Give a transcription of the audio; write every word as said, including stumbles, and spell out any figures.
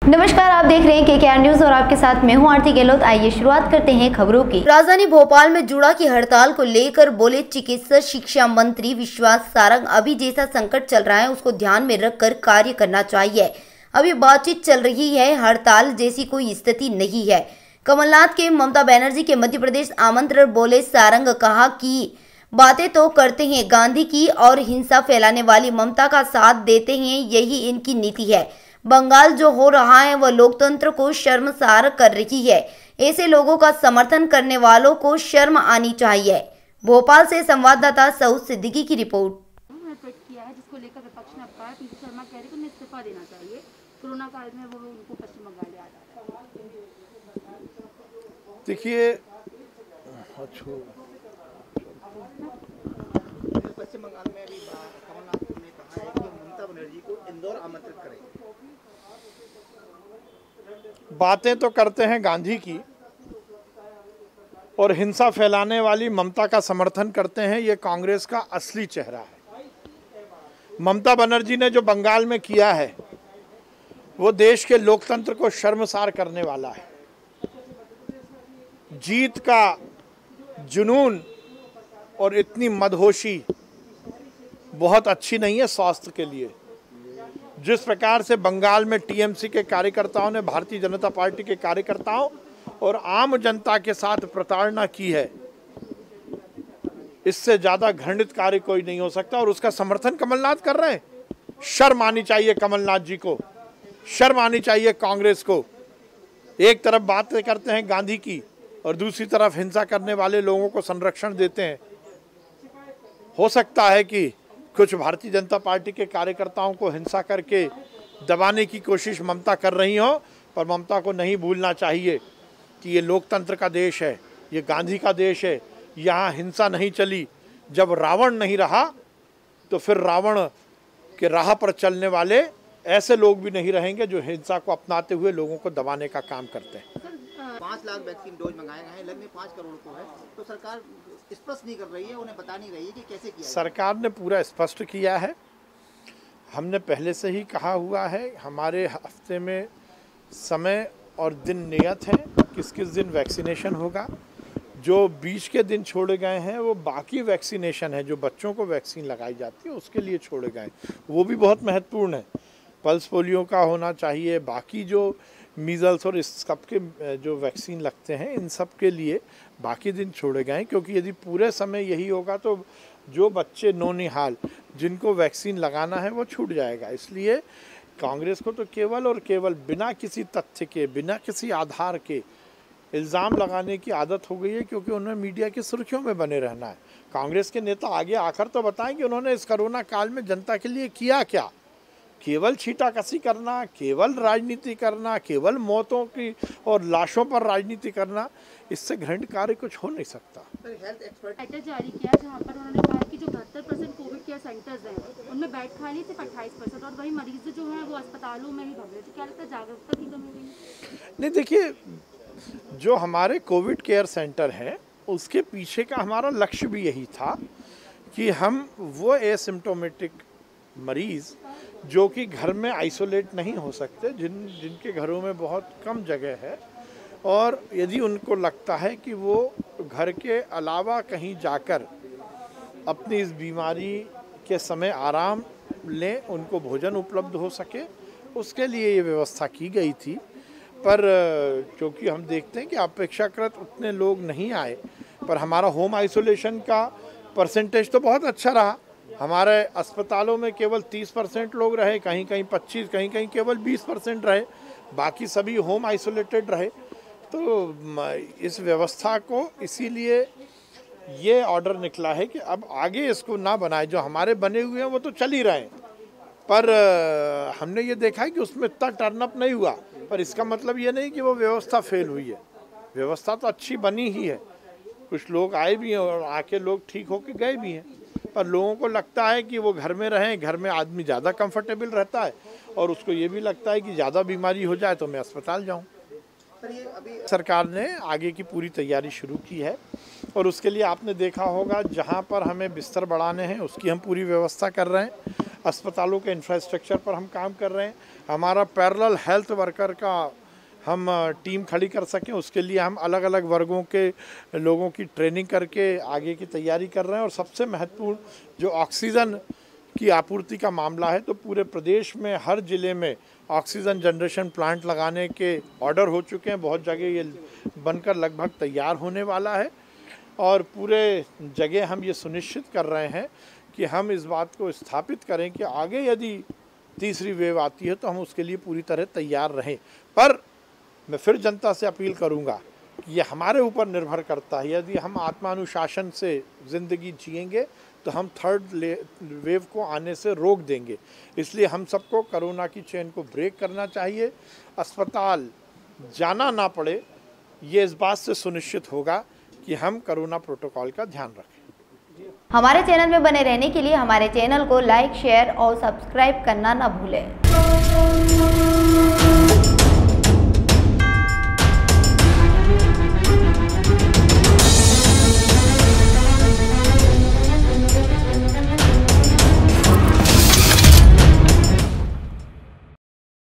नमस्कार, आप देख रहे हैं के के आर न्यूज और आपके साथ मैं हूं आरती गहलोत। आइए शुरुआत करते हैं खबरों की। राजधानी भोपाल में जुड़ा की हड़ताल को लेकर बोले चिकित्सा शिक्षा मंत्री विश्वास सारंग, अभी जैसा संकट चल रहा है उसको ध्यान में रखकर कार्य करना चाहिए। अभी बातचीत चल रही है, हड़ताल जैसी कोई स्थिति नहीं है। कमलनाथ के ममता बनर्जी के मध्य प्रदेश आमंत्रण बोले सारंग, कहा कि बातें तो करते हैं गांधी की और हिंसा फैलाने वाली ममता का साथ देते हैं, यही इनकी नीति है। बंगाल जो हो रहा है वह लोकतंत्र को शर्मसार कर रही है। ऐसे लोगों का समर्थन करने वालों को शर्म आनी चाहिए। भोपाल से संवाददाता सऊद सिद्दीकी की रिपोर्ट। किया है जिसको लेकर विपक्ष ने अब कहा पीसी शर्मा कह रहे कि उन्हें इस्तीफा देना चाहिए। कोरोना काल में वो उनको पश्चिम बंगाल ले आ रहा है। देखिए, पश्चिम बंगाल में अभी कमलनाथ ने कहा है कि ममता बनर्जी को इंदौर आमंत्रित करें। बातें तो करते हैं गांधी की और हिंसा फैलाने वाली ममता का समर्थन करते हैं, ये कांग्रेस का असली चेहरा है। ममता बनर्जी ने जो बंगाल में किया है वो देश के लोकतंत्र को शर्मसार करने वाला है। जीत का जुनून और इतनी मदहोशी बहुत अच्छी नहीं है स्वास्थ्य के लिए। जिस प्रकार से बंगाल में टी एम सी के कार्यकर्ताओं ने भारतीय जनता पार्टी के कार्यकर्ताओं और आम जनता के साथ प्रताड़ना की है, इससे ज्यादा घृणित कार्य कोई नहीं हो सकता। और उसका समर्थन कमलनाथ कर रहे हैं। शर्म आनी चाहिए कमलनाथ जी को, शर्म आनी चाहिए कांग्रेस को। एक तरफ बातें करते हैं गांधी की और दूसरी तरफ हिंसा करने वाले लोगों को संरक्षण देते हैं। हो सकता है कि कुछ भारतीय जनता पार्टी के कार्यकर्ताओं को हिंसा करके दबाने की कोशिश ममता कर रही हो, पर ममता को नहीं भूलना चाहिए कि ये लोकतंत्र का देश है, ये गांधी का देश है। यहाँ हिंसा नहीं चली। जब रावण नहीं रहा तो फिर रावण के राह पर चलने वाले ऐसे लोग भी नहीं रहेंगे जो हिंसा को अपनाते हुए लोगों को दबाने का काम करते हैं। पाँच लाख वैक्सीन डोज मंगाए गए हैं, लगभग पाँच करोड़ को है, तो सरकार स्पष्ट नहीं कर रही है, उन्हें बता नहीं रही है कि कैसे किया। सरकार ने पूरा स्पष्ट किया है। हमने पहले से ही कहा हुआ है, हमारे हफ्ते में समय और दिन नियत है किस किस दिन वैक्सीनेशन होगा। जो बीच के दिन छोड़े गए हैं वो बाकी वैक्सीनेशन है, जो बच्चों को वैक्सीन लगाई जाती है उसके लिए छोड़े गए, वो भी बहुत महत्वपूर्ण है। पल्स पोलियो का होना चाहिए, बाकी जो मीज़ल्स और इस सब के जो वैक्सीन लगते हैं इन सब के लिए बाकी दिन छोड़े गए, क्योंकि यदि पूरे समय यही होगा तो जो बच्चे नौनिहाल जिनको वैक्सीन लगाना है वो छूट जाएगा। इसलिए कांग्रेस को तो केवल और केवल बिना किसी तथ्य के, बिना किसी आधार के इल्ज़ाम लगाने की आदत हो गई है, क्योंकि उन्हें मीडिया की सुर्खियों में बने रहना है। कांग्रेस के नेता आगे आकर तो बताएं कि उन्होंने इस कोरोना काल में जनता के लिए किया क्या। केवल छीटाकसी करना, केवल राजनीति करना, केवल मौतों की और लाशों पर राजनीति करना, इससे घृणित कार्य कुछ हो नहीं सकता। हेल्थ एक्सपर्ट जारी किया जहां पर उन्होंने कहा कि जो बहत्तर परसेंट कोविड केयर सेंटर्स हैं उनमें बेड खाली सिर्फ अट्ठाईस परसेंट और वही मरीज जो हैं वो अस्पतालों में ही भग रहे थे। क्या लगता है जागरूकता की कमी हुई? नहीं, देखिए, जो हमारे कोविड केयर सेंटर हैं उसके पीछे का हमारा लक्ष्य भी यही था कि हम वो एसिम्प्टोमेटिक मरीज़ जो कि घर में आइसोलेट नहीं हो सकते, जिन जिनके घरों में बहुत कम जगह है, और यदि उनको लगता है कि वो घर के अलावा कहीं जाकर अपनी इस बीमारी के समय आराम लें, उनको भोजन उपलब्ध हो सके, उसके लिए ये व्यवस्था की गई थी। पर क्योंकि हम देखते हैं कि अपेक्षाकृत उतने लोग नहीं आए, पर हमारा होम आइसोलेशन का परसेंटेज तो बहुत अच्छा रहा। हमारे अस्पतालों में केवल तीस परसेंट लोग रहे, कहीं कहीं पच्चीस, कहीं कहीं केवल बीस परसेंट रहे, बाकी सभी होम आइसोलेटेड रहे। तो इस व्यवस्था को इसीलिए ये ऑर्डर निकला है कि अब आगे इसको ना बनाए। जो हमारे बने हुए हैं वो तो चल ही रहे हैं, पर हमने ये देखा है कि उसमें इतना टर्नअप नहीं हुआ, पर इसका मतलब ये नहीं कि वो व्यवस्था फेल हुई है। व्यवस्था तो अच्छी बनी ही है, कुछ लोग आए भी हैं और आके लोग ठीक होके गए भी हैं, पर लोगों को लगता है कि वो घर में रहें। घर में आदमी ज़्यादा कंफर्टेबल रहता है और उसको ये भी लगता है कि ज़्यादा बीमारी हो जाए तो मैं अस्पताल जाऊं। सरकार ने आगे की पूरी तैयारी शुरू की है और उसके लिए आपने देखा होगा जहां पर हमें बिस्तर बढ़ाने हैं उसकी हम पूरी व्यवस्था कर रहे हैं। अस्पतालों के इंफ्रास्ट्रक्चर पर हम काम कर रहे हैं। हमारा पैरेलल हेल्थ वर्कर का हम टीम खड़ी कर सकें, उसके लिए हम अलग अलग वर्गों के लोगों की ट्रेनिंग करके आगे की तैयारी कर रहे हैं। और सबसे महत्वपूर्ण जो ऑक्सीजन की आपूर्ति का मामला है, तो पूरे प्रदेश में हर ज़िले में ऑक्सीजन जनरेशन प्लांट लगाने के ऑर्डर हो चुके हैं। बहुत जगह ये बनकर लगभग तैयार होने वाला है और पूरे जगह हम ये सुनिश्चित कर रहे हैं कि हम इस बात को स्थापित करें कि आगे यदि तीसरी वेव आती है तो हम उसके लिए पूरी तरह तैयार रहें। पर मैं फिर जनता से अपील करूंगा कि ये हमारे ऊपर निर्भर करता है। यदि हम आत्मानुशासन से ज़िंदगी जिएंगे तो हम थर्ड वेव को आने से रोक देंगे। इसलिए हम सबको कोरोना की चेन को ब्रेक करना चाहिए। अस्पताल जाना ना पड़े, ये इस बात से सुनिश्चित होगा कि हम कोरोना प्रोटोकॉल का ध्यान रखें। हमारे चैनल में बने रहने के लिए हमारे चैनल को लाइक, शेयर और सब्सक्राइब करना न भूलें।